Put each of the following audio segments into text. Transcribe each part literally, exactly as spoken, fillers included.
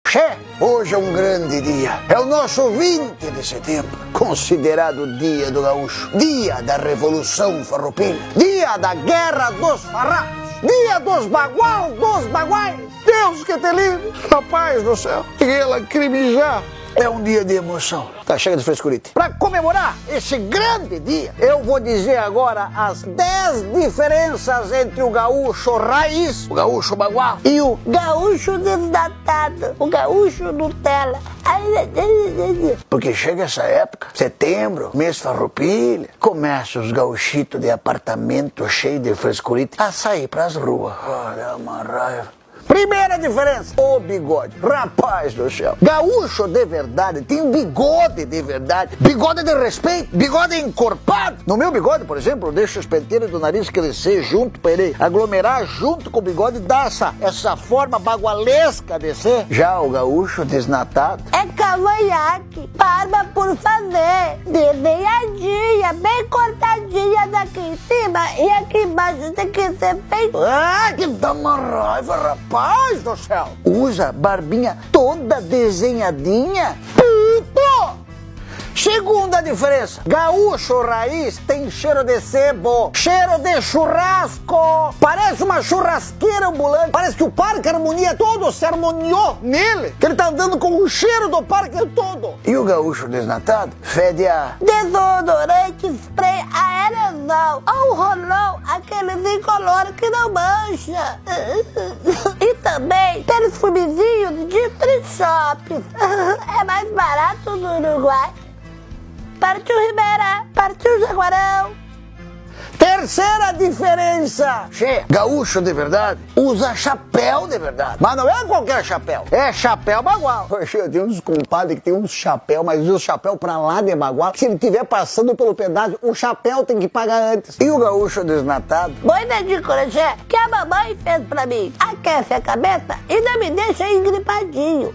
Che, hoje é um grande dia. É o nosso vinte de setembro, considerado o dia do gaúcho, dia da Revolução Farroupilha, dia da Guerra dos Farrapos, dia dos bagual dos baguais. Deus que te livre, rapaz do céu, que lacrimejar. É um dia de emoção. Tá, chega de frescurite. Para comemorar esse grande dia, eu vou dizer agora as dez diferenças entre o gaúcho raiz, o gaúcho bagual, e o gaúcho desdatado, o gaúcho Nutella. Porque chega essa época, setembro, mês farroupilha, começa os gaúchitos de apartamento cheio de frescurite a sair pras ruas. Olha, uma raiva. Primeira diferença, o bigode. Rapaz do céu, gaúcho de verdade tem um bigode de verdade, bigode de respeito, bigode encorpado. No meu bigode, por exemplo, eu deixo os penteiros do nariz crescer junto para ele aglomerar junto com o bigode e dar essa, essa forma bagualesca de ser. Já o gaúcho desnatado é cavanhaque, barba por fazer, desenhadinha, bem cortadinha daqui em cima e aqui embaixo tem que ser bem... Ah, que dá uma raiva, rapaz. Rapaz do céu, usa barbinha toda desenhadinha. Puto! Segunda diferença, gaúcho raiz tem cheiro de sebo, cheiro de churrasco, parece uma churrasqueira ambulante, parece que o Parque Harmonia todo se harmoniou nele, que ele tá andando com o cheiro do parque todo. E o gaúcho desnatado fede a desodorante, spray, aerosol, ou rolão, aqueles incolores que não mancha. E também perfumezinho de três shops, é mais barato no Uruguai. Partiu Ribeira, partiu Jaguarão. Terceira diferença, che, gaúcho de verdade usa chapéu de verdade, mas não é qualquer chapéu, é chapéu bagual. Poxa, eu tenho uns compadres que tem uns chapéu, mas usa o chapéu pra lá de bagual. Se ele estiver passando pelo pedágio, o chapéu tem que pagar antes. E o gaúcho desnatado? Boina de crochê que a mamãe fez pra mim, aquece a cabeça e não me deixa engripadinho.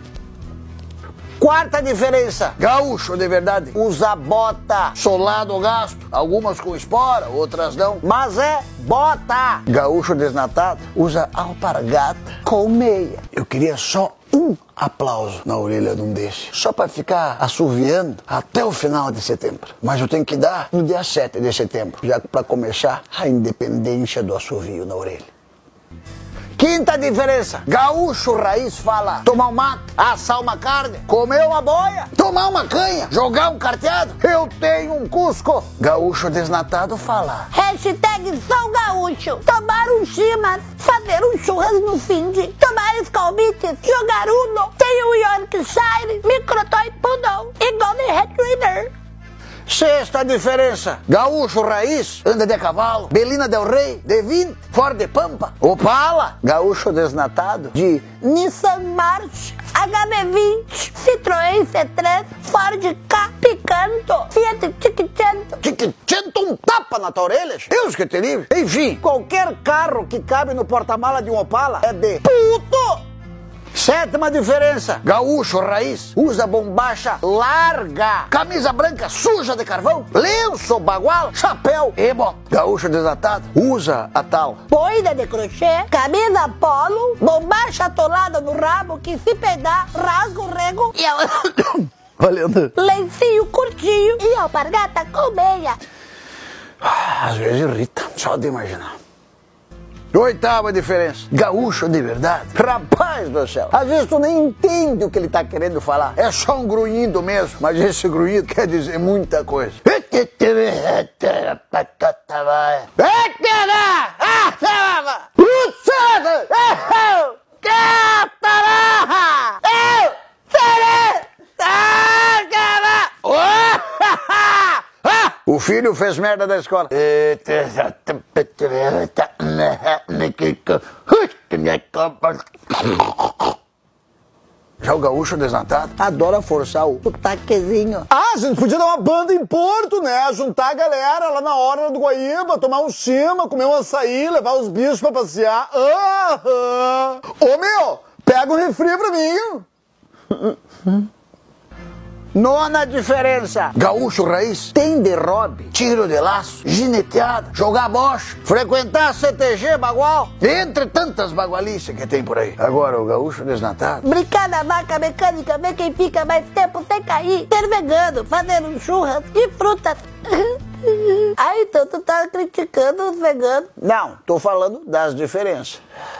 Quarta diferença, gaúcho de verdade usa bota, solado gasto, algumas com espora, outras não, mas é bota. Gaúcho desnatado usa alpargata com meia. Eu queria só um aplauso na orelha de um desses, só para ficar assoviando até o final de setembro. Mas eu tenho que dar no dia sete de setembro, já para começar a independência do assovio na orelha. Quinta diferença, gaúcho raiz fala tomar um mato, assar uma carne, comer uma boia, tomar uma canha, jogar um carteado, eu tenho um cusco. Gaúcho desnatado fala hashtag sou gaúcho, tomar um chimas, fazer um churras no fim de, tomar escalmites, jogar uno, tem um Yorkshire, microtoy poodle e golden retriever. Sexta diferença, gaúcho raiz anda de cavalo, Belina Del Rey, D vinte, Ford Pampa, Opala. Gaúcho desnatado de Nissan March, H B vinte, Citroën C três, Ford K, Picanto, Fiat Cinquecento. Cinquecento, um tapa na tua orelha, Deus que te livre. Enfim, qualquer carro que cabe no porta-mala de um Opala é de puto. Sétima diferença, gaúcho raiz usa bombacha larga, camisa branca suja de carvão, lenço bagual, chapéu e bota. Gaúcho desatado usa a tal boina de crochê, camisa polo, bombacha atolada no rabo que se peidar rasga o rego e a... valendo, lencinho curtinho e alpargata com meia. Às vezes irrita, só de imaginar. Oitava diferença, gaúcho de verdade, rapaz do céu, às vezes tu nem entende o que ele tá querendo falar, é só um grunhido mesmo, mas esse grunhido quer dizer muita coisa. O filho fez merda da escola. Já o gaúcho desnatado adora forçar o sotaquezinho. Ah, a gente podia dar uma banda em Porto, né? Juntar a galera lá na hora do Guaíba, tomar um cima, comer um açaí, levar os bichos pra passear. Ah, ah. Ô meu, pega um refri pra mim. Nona diferença. Gaúcho raiz tem derrobe, tiro de laço, gineteada, jogar bocha, frequentar C T G bagual, entre tantas bagualices que tem por aí. Agora o gaúcho desnatado. Brincar na vaca mecânica, ver quem fica mais tempo sem cair. Ser vegano, fazer um churras de frutas. Ah, então tu tá criticando os veganos. Não, tô falando das diferenças.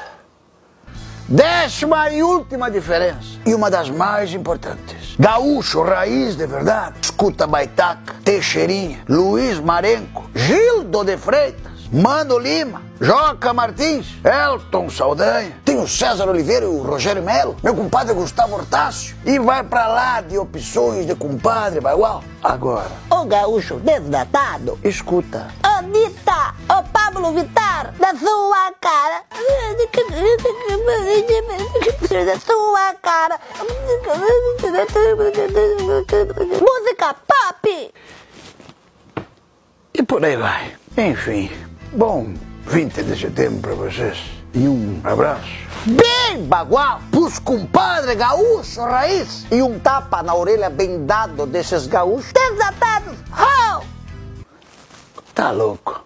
Décima e última diferença, e uma das mais importantes. Gaúcho raiz de verdade escuta Baitaca, Teixeirinha, Luiz Marenco, Gildo de Freitas, Mano Lima, Joca Martins, Elton Saldanha, tem o César Oliveira e o Rogério Melo, meu compadre Gustavo Hortácio, e vai pra lá de opções de compadre bagual. Agora, O gaúcho desnatado. escuta. Anitta, o Pablo Vittar, da sua cara. Da sua cara. Música pop. E por aí vai. Enfim, bom vinte de setembro pra vocês. E um abraço bem bagual pros compadre gaúcho raiz. E um tapa na orelha bem dado desses gaúchos Desatados. Ho! Tá louco.